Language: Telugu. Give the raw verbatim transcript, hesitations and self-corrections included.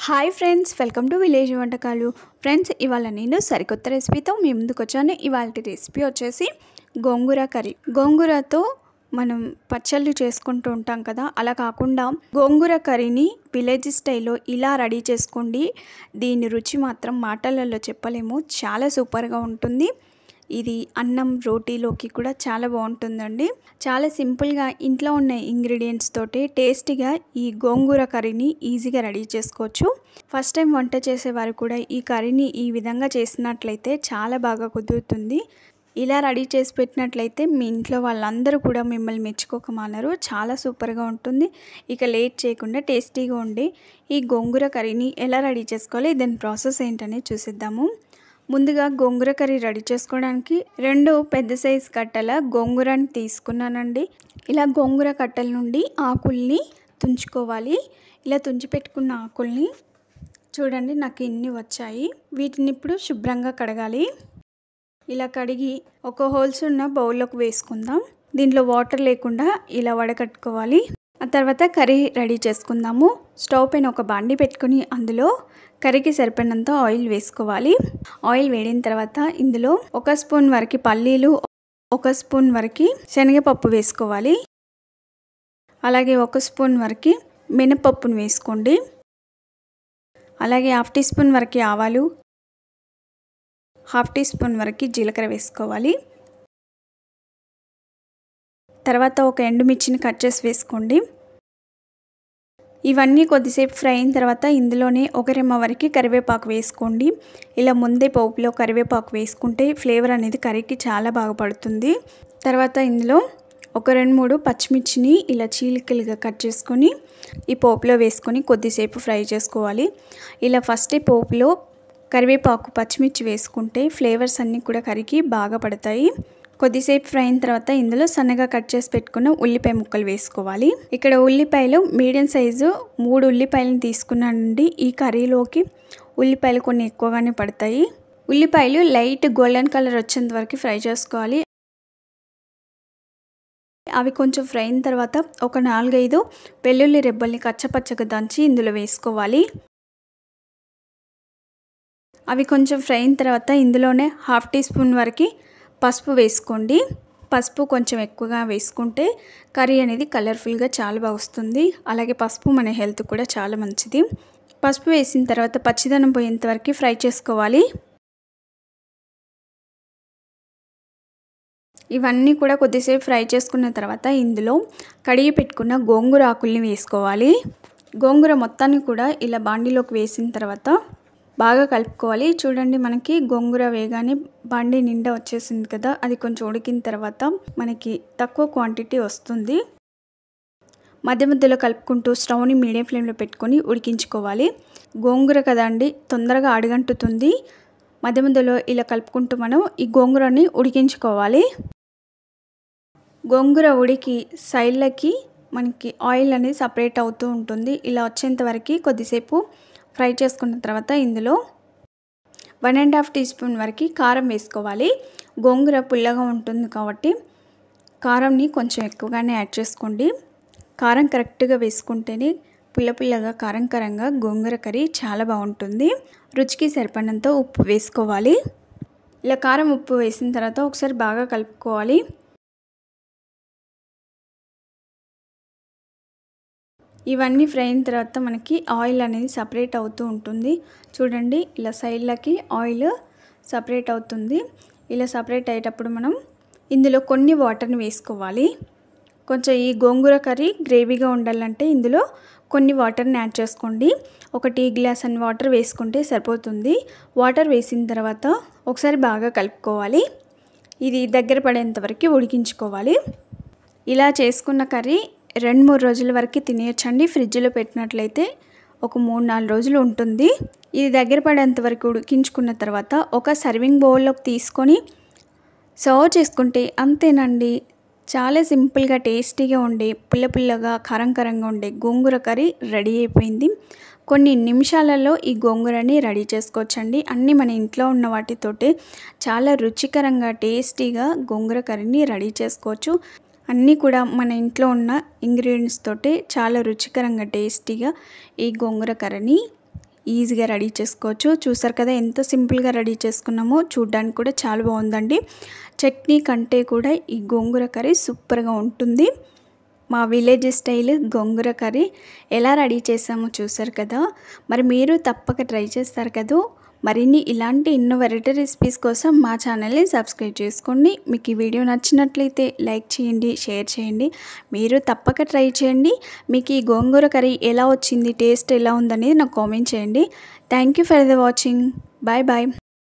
Hi friends, welcome to village వంటకాలు. ఫ్రెండ్స్, ఇవాళ నేను సరికొత్త రెసిపీతో మీ ముందుకు వచ్చాను. ఇవాళ రెసిపీ వచ్చేసి గోంగూర కర్రీ. గోంగూరతో మనం పచ్చళ్ళు చేసుకుంటూ ఉంటాం కదా, అలా కాకుండా గోంగూర కర్రీని విలేజ్ స్టైల్లో ఇలా రెడీ చేసుకోండి. దీని రుచి మాత్రం మాటలలో చెప్పలేము, చాలా సూపర్గా ఉంటుంది. ఇది అన్నం రోటీలోకి కూడా చాలా బాగుంటుందండి. చాలా సింపుల్గా ఇంట్లో ఉన్న ఇంగ్రీడియంట్స్ తోటి టేస్టీగా ఈ గోంగూర కర్రీని ఈజీగా రెడీ చేసుకోవచ్చు. ఫస్ట్ టైం వంట చేసేవారు కూడా ఈ కర్రీని ఈ విధంగా చేసినట్లయితే చాలా బాగా కుదురుతుంది. ఇలా రెడీ చేసి పెట్టినట్లయితే మీ ఇంట్లో వాళ్ళందరూ కూడా మిమ్మల్ని మెచ్చుకోక మానరు. చాలా సూపర్గా ఉంటుంది. ఇక లేట్ చేయకుండా టేస్టీగా ఉండే ఈ గోంగూర కర్రీని ఎలా రెడీ చేసుకోవాలి, దాని ప్రాసెస్ ఏంటనేది చూసిద్దాము. ముందుగా గోంగూర కర్రీ రెడీ చేసుకోవడానికి రెండు పెద్ద సైజు కట్టల గోంగూరని తీసుకున్నానండి. ఇలా గోంగూర కట్టల నుండి ఆకుల్ని తుంచుకోవాలి. ఇలా తుంచి పెట్టుకున్న ఆకుల్ని చూడండి, నాకు ఇన్ని వచ్చాయి. వీటిని ఇప్పుడు శుభ్రంగా కడగాలి. ఇలా కడిగి ఒక హోల్స్ ఉన్న బౌల్లోకి వేసుకుందాం. దీంట్లో వాటర్ లేకుండా ఇలా వడకట్టుకోవాలి. ఆ తర్వాత కర్రీ రెడీ చేసుకుందాము. స్టవ్ పైన ఒక బాండి పెట్టుకుని అందులో కర్రీకి సరిపడినంత ఆయిల్ వేసుకోవాలి. ఆయిల్ వేడిన తర్వాత ఇందులో ఒక స్పూన్ వరకు పల్లీలు, ఒక స్పూన్ వరకు శనగపప్పు వేసుకోవాలి. అలాగే ఒక స్పూన్ వరకు మినపప్పును వేసుకోండి. అలాగే హాఫ్ టీ స్పూన్ వరకు ఆవాలు, హాఫ్ టీ స్పూన్ వరకు జీలకర్ర వేసుకోవాలి. తర్వాత ఒక ఎండుమిర్చిని కట్ చేసి వేసుకోండి. ఇవన్నీ కొద్దిసేపు ఫ్రై అయిన తర్వాత ఇందులోనే ఒక రెమ్మ వరకు కరివేపాకు వేసుకోండి. ఇలా ముందే పోపులో కరివేపాకు వేసుకుంటే ఫ్లేవర్ అనేది కర్రీకి చాలా బాగా పడుతుంది. తర్వాత ఇందులో ఒక రెండు మూడు పచ్చిమిర్చిని ఇలా చీలికలుగా కట్ చేసుకొని ఈ పోపులో వేసుకొని కొద్దిసేపు ఫ్రై చేసుకోవాలి. ఇలా ఫస్ట్ ఈ పోపులో కరివేపాకు పచ్చిమిర్చి వేసుకుంటే ఫ్లేవర్స్ అన్నీ కూడా కర్రీకి బాగా పడతాయి. కొద్దిసేపు ఫ్రై అయిన తర్వాత ఇందులో సన్నగా కట్ చేసి పెట్టుకున్న ఉల్లిపాయ ముక్కలు వేసుకోవాలి. ఇక్కడ ఉల్లిపాయలు మీడియం సైజు మూడు ఉల్లిపాయలను తీసుకున్నానండి. ఈ కర్రీలోకి ఉల్లిపాయలు కొన్ని ఎక్కువగానే పడతాయి. ఉల్లిపాయలు లైట్ గోల్డెన్ కలర్ వచ్చేంత వరకు ఫ్రై చేసుకోవాలి. అవి కొంచెం ఫ్రై అయిన తర్వాత ఒక నాలుగైదు వెల్లుల్లి రెబ్బల్ని కచ్చపచ్చగా దంచి ఇందులో వేసుకోవాలి. అవి కొంచెం ఫ్రై అయిన తర్వాత ఇందులోనే హాఫ్ టీ స్పూన్ వరకు పసుపు వేసుకోండి. పసుపు కొంచెం ఎక్కువగా వేసుకుంటే కర్రీ అనేది కలర్ఫుల్గా చాలా బాగా వస్తుంది. అలాగే పసుపు మన హెల్త్ కూడా చాలా మంచిది. పసుపు వేసిన తర్వాత పచ్చిదనం పోయేంత వరకు ఫ్రై చేసుకోవాలి. ఇవన్నీ కూడా కొద్దిసేపు ఫ్రై చేసుకున్న తర్వాత ఇందులో కడిగి పెట్టుకున్న గోంగూర ఆకుల్ని వేసుకోవాలి. గోంగూర మొత్తాన్ని కూడా ఇలా బాండీలోకి వేసిన తర్వాత బాగా కలుపుకోవాలి. చూడండి, మనకి గోంగూర వేగానే బాండీ నిండా వచ్చేసింది కదా, అది కొంచెం ఉడికిన తర్వాత మనకి తక్కువ క్వాంటిటీ వస్తుంది. మధ్య మధ్యలో కలుపుకుంటూ స్టవ్ని మీడియం ఫ్లేమ్లో పెట్టుకొని ఉడికించుకోవాలి. గోంగూర కదండి, తొందరగా అడుగంటుతుంది. మధ్య మధ్యలో ఇలా కలుపుకుంటూ మనం ఈ గోంగూరని ఉడికించుకోవాలి. గోంగూర ఉడికి సైడ్లకి మనకి ఆయిల్ అనేది సపరేట్ అవుతూ ఉంటుంది. ఇలా వచ్చేంత వరకు కొద్దిసేపు ఫ్రై చేసుకున్న తర్వాత ఇందులో one and half teaspoon వరకు కారం వేసుకోవాలి. గోంగూర పుల్లగా ఉంటుంది కాబట్టి కారంని కొంచెం ఎక్కువగానే యాడ్ చేసుకోండి. కారం కరెక్ట్గా వేసుకుంటేనే పుల్ల పుల్లగా కారం కారంగా గోంగూర కర్రీ చాలా బాగుంటుంది. రుచికి సరిపడినంత ఉప్పు వేసుకోవాలి. ఇలా కారం ఉప్పు వేసిన తర్వాత ఒకసారి బాగా కలుపుకోవాలి. ఇవన్నీ ఫ్రై అయిన తర్వాత మనకి ఆయిల్ అనేది సపరేట్ అవుతూ ఉంటుంది. చూడండి, ఇలా సైడ్లకి ఆయిల్ సపరేట్ అవుతుంది. ఇలా సపరేట్ అయ్యేటప్పుడు మనం ఇందులో కొన్ని వాటర్ని వేసుకోవాలి. కొంచెం ఈ గోంగూర కర్రీ గ్రేవీగా ఉండాలంటే ఇందులో కొన్ని వాటర్ని యాడ్ చేసుకోండి. ఒక టీ గ్లాస్ అని వాటర్ వేసుకుంటే సరిపోతుంది. వాటర్ వేసిన తర్వాత ఒకసారి బాగా కలుపుకోవాలి. ఇది దగ్గర పడేంత వరకు ఉడికించుకోవాలి. ఇలా చేసుకున్న కర్రీ రెండు మూడు రోజుల వరకు తినేయచ్చండి. ఫ్రిడ్జ్లో పెట్టినట్లయితే ఒక మూడు నాలుగు రోజులు ఉంటుంది. ఇది దగ్గర పడేంత వరకు ఉడికించుకున్న తర్వాత ఒక సర్వింగ్ బౌల్లోకి తీసుకొని సర్వ్ చేసుకుంటే అంతేనండి. చాలా సింపుల్గా టేస్టీగా ఉండే పుల్ల పుల్లగా కారం కారంగా ఉండే గోంగూర కర్రీ రెడీ అయిపోయింది. కొన్ని నిమిషాలలో ఈ గోంగూరని రెడీ చేసుకోవచ్చండి. అన్నీ మన ఇంట్లో ఉన్న వాటితోటి చాలా రుచికరంగా టేస్టీగా గోంగూర కర్రీని రెడీ చేసుకోవచ్చు. అన్నీ కూడా మన ఇంట్లో ఉన్న ఇంగ్రీడియంట్స్ తోటి చాలా రుచికరంగా టేస్టీగా ఈ గోంగూర కర్రీని ఈజీగా రెడీ చేసుకోవచ్చు. చూసారు కదా ఎంత సింపుల్గా రెడీ చేసుకున్నామో, చూడ్డానికి కూడా చాలా బాగుందండి. చట్నీ కంటే కూడా ఈ గోంగూర కర్రీ సూపర్గా ఉంటుంది. మా విలేజ్ స్టైల్ గోంగూర కర్రీ ఎలా రెడీ చేసామో చూసారు కదా. మరి మీరు తప్పక ట్రై చేస్తారు కదా. మరిన్ని ఇలాంటి ఎన్నో వెరైటీ రెసిపీస్ కోసం మా ఛానల్ని సబ్స్క్రైబ్ చేసుకోండి. మీకు ఈ వీడియో నచ్చినట్లయితే లైక్ చేయండి, షేర్ చేయండి. మీరు తప్పక ట్రై చేయండి. మీకు ఈ గోంగూర కర్రీ ఎలా వచ్చింది, టేస్ట్ ఎలా ఉందనేది నాకు కామెంట్ చేయండి. Thank you for the watching. Bye bye.